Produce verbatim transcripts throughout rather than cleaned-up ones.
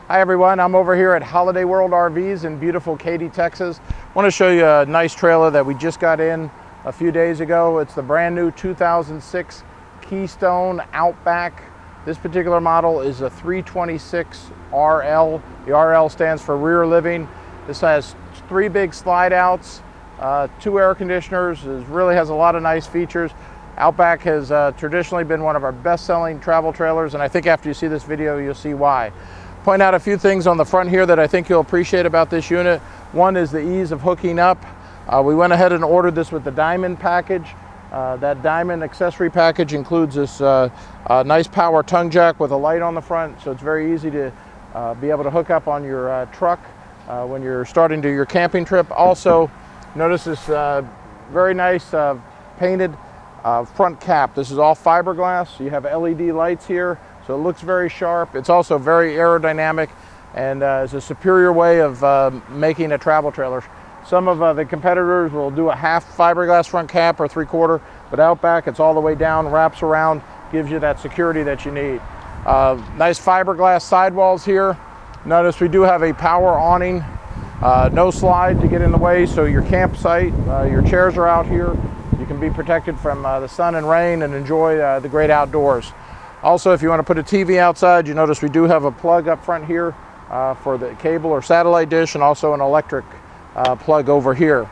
Hi everyone, I'm over here at Holiday World R Vs in beautiful Katy, Texas. I want to show you a nice trailer that we just got in a few days ago. It's the brand new two thousand six Keystone Outback. This particular model is a three twenty-six R L. The R L stands for rear living. This has three big slide outs, uh, two air conditioners. It really has a lot of nice features. Outback has uh, traditionally been one of our best-selling travel trailers, and I think after you see this video, you'll see why. Point out a few things on the front here that I think you'll appreciate about this unit. One is the ease of hooking up. Uh, we went ahead and ordered this with the Diamond package. Uh, that Diamond accessory package includes this uh, uh, nice power tongue jack with a light on the front, so it's very easy to uh, be able to hook up on your uh, truck uh, when you're starting to your camping trip. Also, notice this uh, very nice uh, painted uh, front cap. This is all fiberglass, so you have L E D lights here. So it looks very sharp. It's also very aerodynamic and uh, is a superior way of uh, making a travel trailer. Some of uh, the competitors will do a half fiberglass front cap or three quarter, but Outback, it's all the way down, wraps around, gives you that security that you need. Uh, nice fiberglass sidewalls here. Notice we do have a power awning, uh, no slide to get in the way, so your campsite, uh, your chairs are out here. You can be protected from uh, the sun and rain and enjoy uh, the great outdoors. Also, if you want to put a T V outside, you notice we do have a plug up front here uh, for the cable or satellite dish, and also an electric uh, plug over here.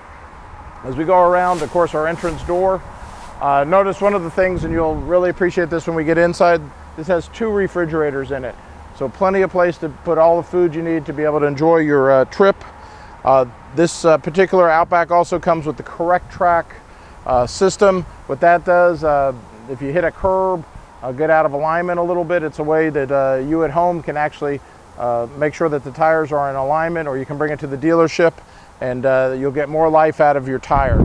As we go around, of course, our entrance door, uh, notice one of the things, and you'll really appreciate this when we get inside, this has two refrigerators in it. So plenty of place to put all the food you need to be able to enjoy your uh, trip. Uh, this uh, particular Outback also comes with the Correct Track uh, system. What that does, uh, if you hit a curb, Uh, get out of alignment a little bit, it's a way that uh, you at home can actually uh, make sure that the tires are in alignment, or you can bring it to the dealership and uh, you'll get more life out of your tires.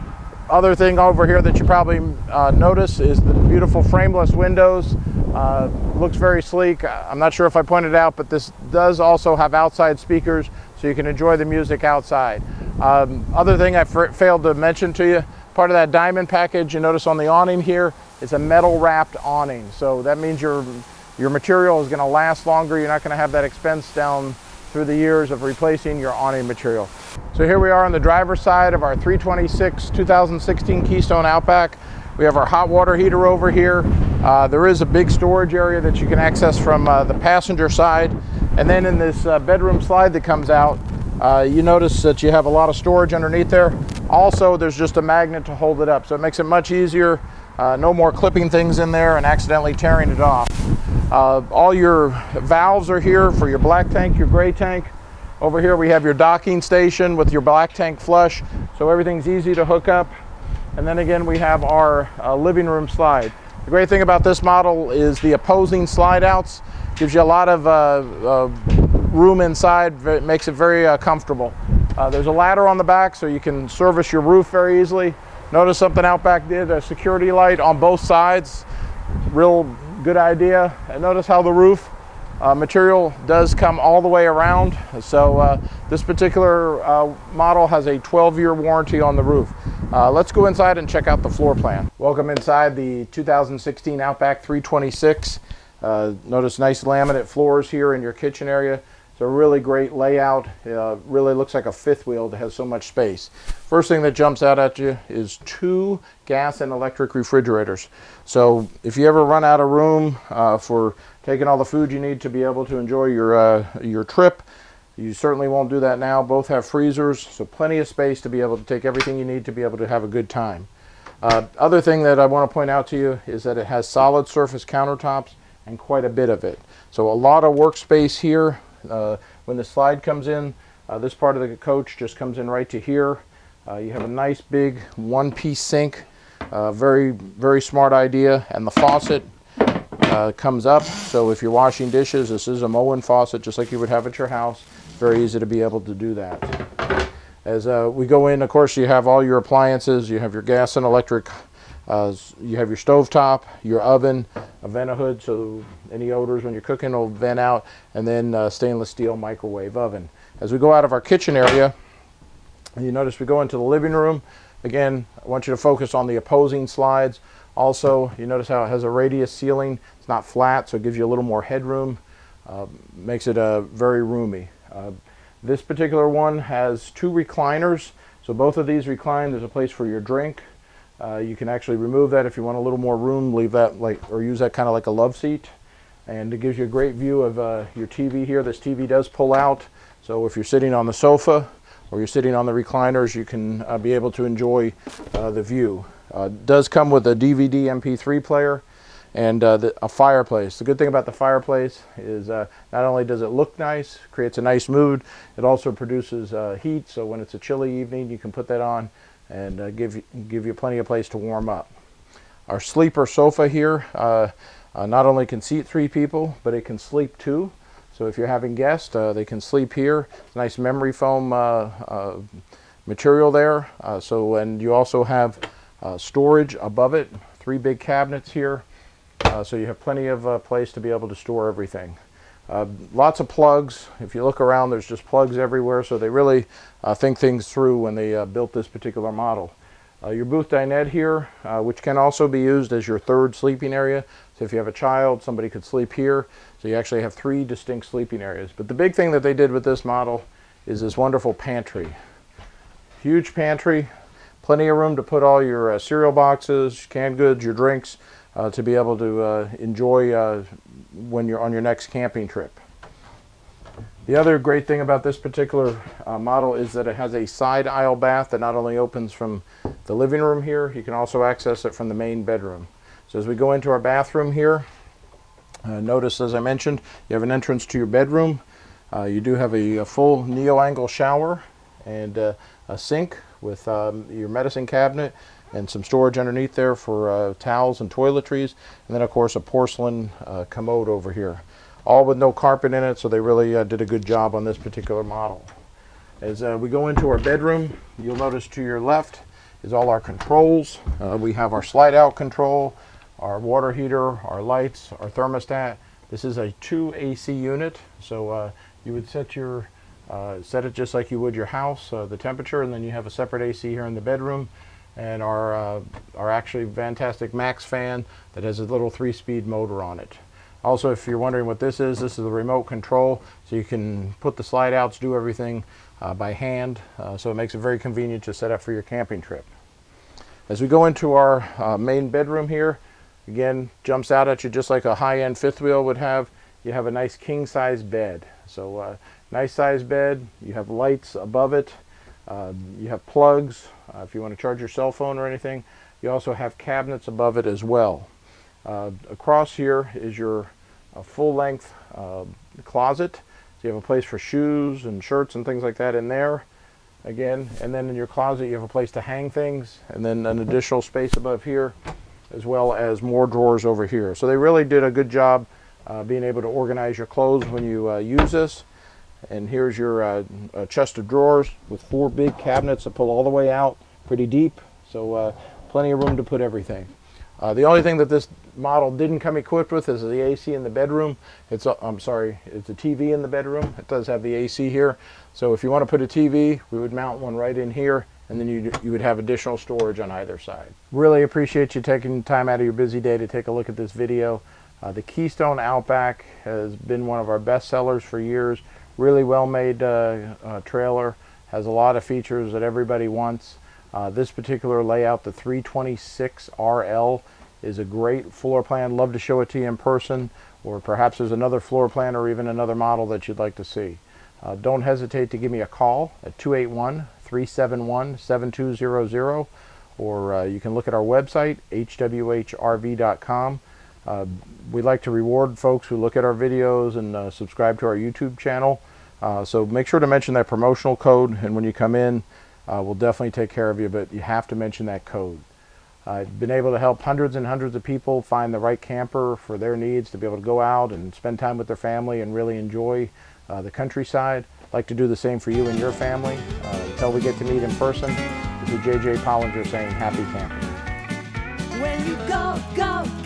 Other thing over here that you probably uh, notice is the beautiful frameless windows. Uh, looks very sleek. I'm not sure if I pointed out, but this does also have outside speakers, so you can enjoy the music outside. Um, other thing I failed to mention to you, part of that Diamond package, you notice on the awning here, it's a metal wrapped awning. So that means your, your material is gonna last longer. You're not gonna have that expense down through the years of replacing your awning material. So here we are on the driver's side of our three twenty-six two thousand sixteen Keystone Outback. We have our hot water heater over here. Uh, there is a big storage area that you can access from uh, the passenger side. And then in this uh, bedroom slide that comes out, uh, you notice that you have a lot of storage underneath there. Also, there's just a magnet to hold it up, so it makes it much easier. Uh, no more clipping things in there and accidentally tearing it off. Uh, all your valves are here for your black tank, your gray tank. Over here we have your docking station with your black tank flush, so everything's easy to hook up. And then again, we have our uh, living room slide. The great thing about this model is the opposing slide outs. Gives you a lot of uh, uh, room inside, it makes it very uh, comfortable. Uh, there's a ladder on the back, so you can service your roof very easily. Notice something Outback did, a security light on both sides. Real good idea. And notice how the roof uh, material does come all the way around. So uh, this particular uh, model has a twelve year warranty on the roof. Uh, let's go inside and check out the floor plan. Welcome inside the two thousand sixteen Outback three twenty-six. Uh, notice nice laminate floors here in your kitchen area. It's a really great layout. Uh, really looks like a fifth wheel that has so much space. First thing that jumps out at you is two gas and electric refrigerators. So if you ever run out of room uh, for taking all the food you need to be able to enjoy your, uh, your trip, you certainly won't do that now. Both have freezers, so plenty of space to be able to take everything you need to be able to have a good time. Uh, other thing that I want to point out to you is that it has solid surface countertops and quite a bit of it. So a lot of workspace here. Uh, when the slide comes in, uh, this part of the coach just comes in right to here. Uh, you have a nice big one-piece sink, uh, very very smart idea, and the faucet uh, comes up, so if you're washing dishes, this is a Moen faucet just like you would have at your house. Very easy to be able to do that. As uh, we go in, of course, you have all your appliances. You have your gas and electric. Uh, you have your stove top, your oven, a vent-a-hood, so any odors when you're cooking will vent out, and then uh, stainless steel microwave oven. As we go out of our kitchen area, you notice we go into the living room. Again, I want you to focus on the opposing slides. Also, you notice how it has a radius ceiling. It's not flat, so it gives you a little more headroom. Uh, makes it uh, very roomy. Uh, this particular one has two recliners, so both of these recline. There's a place for your drink. Uh, you can actually remove that if you want a little more room, leave that like, or use that kind of like a love seat. And it gives you a great view of uh, your T V here. This T V does pull out, so if you're sitting on the sofa or you're sitting on the recliners, you can uh, be able to enjoy uh, the view. Uh, it does come with a D V D M P three player and uh, the, a fireplace. The good thing about the fireplace is uh, not only does it look nice, creates a nice mood, it also produces uh, heat, so when it's a chilly evening you can put that on and uh, give, you, give you plenty of place to warm up. Our sleeper sofa here uh, uh, not only can seat three people, but it can sleep two. So if you're having guests, uh, they can sleep here. It's a nice memory foam uh, uh, material there. Uh, so, and you also have uh, storage above it, three big cabinets here. Uh, so you have plenty of uh, place to be able to store everything. Uh, lots of plugs. If you look around, there's just plugs everywhere. So they really uh, think things through when they uh, built this particular model. Uh, your booth dinette here, uh, which can also be used as your third sleeping area. So if you have a child, somebody could sleep here. So you actually have three distinct sleeping areas. But the big thing that they did with this model is this wonderful pantry. Huge pantry, plenty of room to put all your uh, cereal boxes, canned goods, your drinks, uh, to be able to uh, enjoy uh, when you're on your next camping trip. The other great thing about this particular uh, model is that it has a side aisle bath that not only opens from the living room here, you can also access it from the main bedroom. So as we go into our bathroom here, uh, notice, as I mentioned, you have an entrance to your bedroom. Uh, you do have a, a full neo-angle shower and uh, a sink with um, your medicine cabinet and some storage underneath there for uh, towels and toiletries, and then of course a porcelain uh, commode over here. All with no carpet in it, so they really uh, did a good job on this particular model. As uh, we go into our bedroom, you'll notice to your left is all our controls. Uh, we have our slide out control, our water heater, our lights, our thermostat. This is a two A C unit, so uh, you would set your uh, set it just like you would your house, uh, the temperature, and then you have a separate A C here in the bedroom, and our uh, our actually fantastic Max fan that has a little three-speed motor on it. Also, if you're wondering what this is, this is a remote control, so you can put the slide outs, do everything uh, by hand, uh, so it makes it very convenient to set up for your camping trip. As we go into our uh, main bedroom here, again, jumps out at you just like a high-end fifth wheel would have. You have a nice king-size bed. So uh, nice size bed, you have lights above it, uh, you have plugs uh, if you want to charge your cell phone or anything. You also have cabinets above it as well. Uh, across here is your uh, full-length uh, closet. So you have a place for shoes and shirts and things like that in there. Again, and then in your closet you have a place to hang things, and then an additional space above here, as well as more drawers over here. So they really did a good job uh, being able to organize your clothes when you uh, use this. And here's your uh, uh, chest of drawers with four big cabinets that pull all the way out, pretty deep. So uh, plenty of room to put everything. Uh, the only thing that this model didn't come equipped with is the A C in the bedroom. It's a, I'm sorry, it's a T V in the bedroom. It does have the A C here. So if you want to put a T V, we would mount one right in here, and then you, you would have additional storage on either side. Really appreciate you taking time out of your busy day to take a look at this video. Uh, the Keystone Outback has been one of our best sellers for years. Really well made uh, uh, trailer, has a lot of features that everybody wants. Uh, this particular layout, the three twenty-six R L, is a great floor plan. Love to show it to you in person, or perhaps there's another floor plan or even another model that you'd like to see. Uh, don't hesitate to give me a call at two eight one, three seven one, seven two zero zero, or uh, you can look at our website, H W H R V dot com. Uh, we like to reward folks who look at our videos and uh, subscribe to our YouTube channel. Uh, so make sure to mention that promotional code, and when you come in, Uh, we'll definitely take care of you, but you have to mention that code. I've been able to help hundreds and hundreds of people find the right camper for their needs to be able to go out and spend time with their family and really enjoy uh, the countryside. I'd like to do the same for you and your family. Uh, until we get to meet in person, this is J J Pollinger saying happy camping. When you go, go,